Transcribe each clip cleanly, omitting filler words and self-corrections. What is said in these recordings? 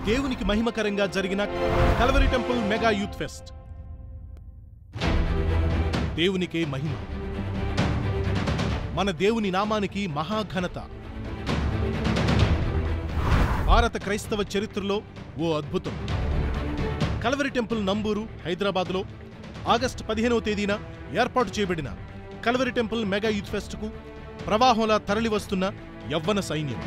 దేవునికి మహిమకరంగా జరిగిన Calvary Temple mega youth fest. దేవునికే మహిమ, మన దేవుని నామానికి మహాఘనత. భారత క్రైస్తవ చరిత్రలో ఓ అద్భుతం. కల్వరీ టెంపుల్ నంబూరు, హైదరాబాద్లో ఆగస్టు 15వ తేదీన ఏర్పాటు చేయబడిన కల్వరీ టెంపుల్ మెగా యూత్ ఫెస్ట్కు ప్రవాహంలా తరలివస్తున్న యవ్వన సైన్యం.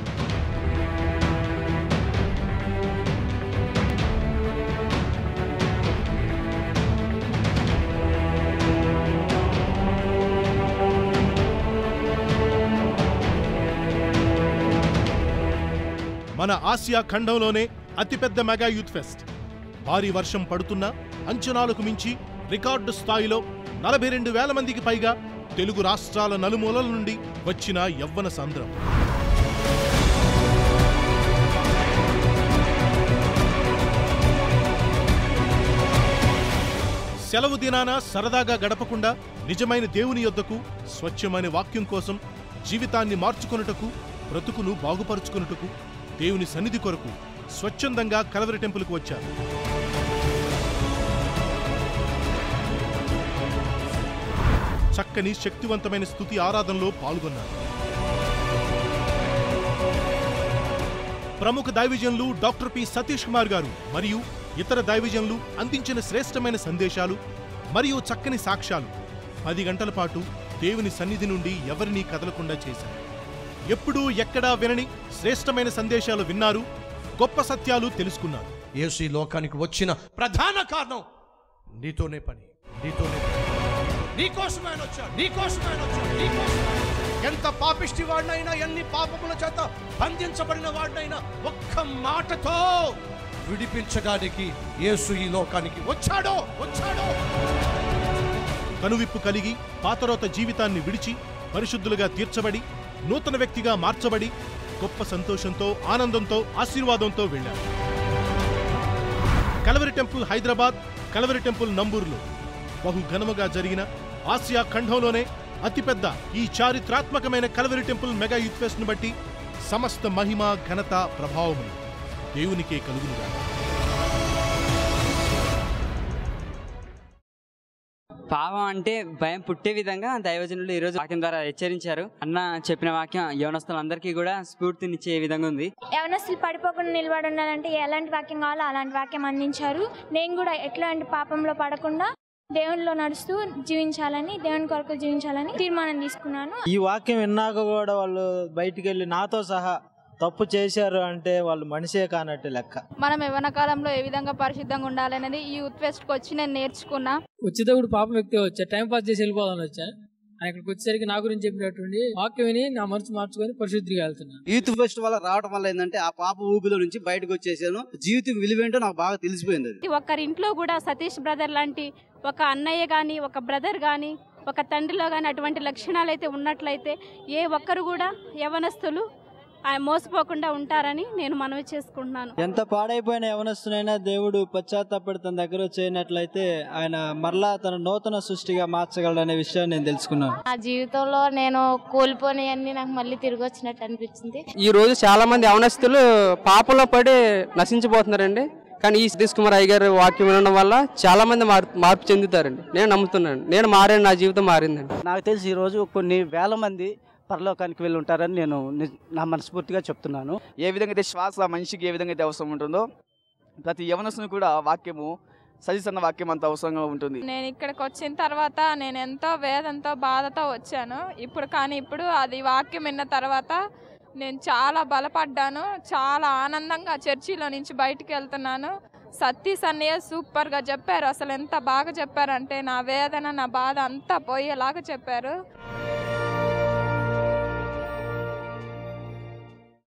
మన ఆసియా ఖండంలోనే అతిపెద్ద మెగా యూత్ ఫెస్ట్. భారీ వర్షం పడుతున్నా అంచనాలకు మించి రికార్డు స్థాయిలో 42,000 మందికి పైగా తెలుగు రాష్ట్రాల నలుమూలల నుండి వచ్చిన యవ్వన సంద్రం. సెలవు దినాన సరదాగా గడపకుండా నిజమైన దేవుని యొద్దకు, స్వచ్ఛమైన వాక్యం కోసం జీవితాన్ని మార్చుకొనుటకు, బ్రతుకును బాగుపరుచుకొనుటకు దేవుని సన్నిధి కొరకు స్వచ్ఛందంగా కల్వరీ టెంపుల్కు వచ్చారు. చక్కని శక్తివంతమైన స్తుతి ఆరాధనలో పాల్గొన్నారు. ప్రముఖ దైవజనులు డాక్టర్ పి సతీష్ కుమార్ గారు మరియు ఇతర దైవజనులు అందించిన శ్రేష్టమైన సందేశాలు మరియు చక్కని సాక్ష్యాలు 10 గంటల పాటు దేవుని సన్నిధి నుండి ఎవరినీ కదలకుండా చేశారు. ఎప్పుడూ ఎక్కడా వినని శ్రేష్టమైన సందేశాలు విన్నారు, గొప్ప సత్యాలు తెలుసుకున్నారు. యేసు ఈ లోకానికి వచ్చిన ప్రధాన కారణం నీతోనే పని, నీతోనే పని. నీకోసమే ఆయన వచ్చాడు, నీకోసమే ఆయన వచ్చాడు, నీకోసమే. ఎంత పాపిష్టి వాడినైనా, ఎన్ని పాపముల చేత బంధించబడిన వాడినైనా ఒక్క మాటతో విడిపించడానికి యేసు ఈ లోకానికి వచ్చాడో. కనువిప్పు కలిగి పాతరోత జీవితాన్ని విడిచి పరిశుద్ధులుగా తీర్చబడి నూతన వ్యక్తిగా మార్చబడి గొప్ప సంతోషంతో, ఆనందంతో, ఆశీర్వాదంతో వెళ్లారు. Calvary Temple Hyderabad, Calvary Temple నంబూరులో బహు ఘనముగా జరిగిన ఆసియా ఖండంలోనే అతిపెద్ద ఈ చారిత్రాత్మకమైన Calvary Temple mega youth fest ను బట్టి సమస్త మహిమ, ఘనత, ప్రభావములు దేవునికే కలుగునుగా. పాపం అంటే భయం పుట్టే విధంగా దైవజనులు ఈరోజు వాక్యం ద్వారా హెచ్చరించారు. అన్న చెప్పిన వాక్యం యవనస్తులందరికీ కూడా స్ఫూర్తినిచ్చే విధంగా ఉంది. యవనస్తులు పడిపోకుండా నిలబడి ఉండాలంటే ఎలాంటి వాక్యం కావాలో అలాంటి వాక్యం అందించారు. నేను కూడా ఎట్లాంటి పాపంలో పడకుండా దేవునిలో నడుస్తూ జీవించాలని, దేవుని కొరకు జీవించాలని తీర్మానం తీసుకున్నాను. ఈ వాక్యం విన్నాక కూడా వాళ్ళు బయటికి వెళ్ళి నాతో సహా తప్పు చేశారు అంటే వాళ్ళు మనిషే కానట్టు లెక్క. మనం యవ్వన కాలంలో ఏ విధంగా పరిశుద్ధంగా ఉండాలనేది ఈ యూత్ ఫెస్ట్ కి వచ్చి నేను నేర్చుకున్నా. వచ్చేటప్పుడు పాపం వ్యక్తి వచ్చా, టైం పాస్ చేసి వెళ్ళిపోదామని వచ్చా. ఇక్కడికి వచ్చేసరికి నా గురించి చెప్పినటువంటి వాక్యం విని నా మనసు మార్చుకొని పరిశుద్ధిగా వెళ్తున్నా. యూత్ ఫెస్ట్ వల్ల రావడం వల్ల ఏంటంటే ఆ పాప ఊపిలో నుంచి బయటకు వచ్చేసాను. జీవితం విలువేంటో నాకు బాగా తెలిసిపోయింది. ఒకరింట్లో కూడా సతీష్ బ్రదర్ లాంటి ఒక అన్నయ్య గాని, ఒక బ్రదర్ గాని, ఒక తండ్రిలో గాని అటువంటి లక్షణాలు అయితే ఉన్నట్లయితే ఏ ఒక్కరు కూడా యవనస్తులు మోసపోకుండా ఉంటారని నేను మనవి చేసుకుంటున్నాను. ఎంత పాడైపోయిన యవనస్తునైనా దేవుడు పశ్చాత్తాపడి తన దగ్గర చేయనట్లయితే ఆయన మరలా తన నూతన సృష్టిగా మార్చగలడనే విషయాన్ని నేను తెలుసుకున్నాను. నా జీవితంలో నేను కోల్పోయినవన్నీ నాకు మళ్ళీ తిరిగి వచ్చినట్టు అనిపించింది. ఈ రోజు చాలా మంది యవనస్తులు పాపంలో పడి నశించిపోతున్నారండి. కానీ ఈ సతీష్ కుమార్ అయ్య గారు వాక్యం వినడం వల్ల చాలా మంది మార్పు చెందుతారండి. నేను నమ్ముతున్నాను. నేను మారాను, నా జీవితం మారిందండి. నాకు తెలిసి ఈ రోజు కొన్ని వేల మంది పరలోకానికి వెళ్ళి ఉంటారని నేను నా మనస్ఫూర్తిగా చెప్తున్నాను. ఏ విధంగా అయితే శ్వాస మనిషికి ఏ విధంగా అయితే అవసరం ఉంటుందో ప్రతి యవనస్తుని కూడా వాక్యము, సజీసన్న వాక్యం అంత అవసరంగా ఉంటుంది. నేను ఇక్కడికి వచ్చిన తర్వాత నేను ఎంతో వేదంతో బాధతో వచ్చాను. ఇప్పుడు అది వాక్యం విన్న తర్వాత నేను చాలా బలపడ్డాను. చాలా ఆనందంగా చర్చిలో నుంచి బయటికి వెళ్తున్నాను. సతీష్ అన్నయ్య సూపర్గా చెప్పారు. అసలు ఎంత బాగా చెప్పారంటే నా వేదన, నా బాధ అంతా పోయేలాగా చెప్పారు.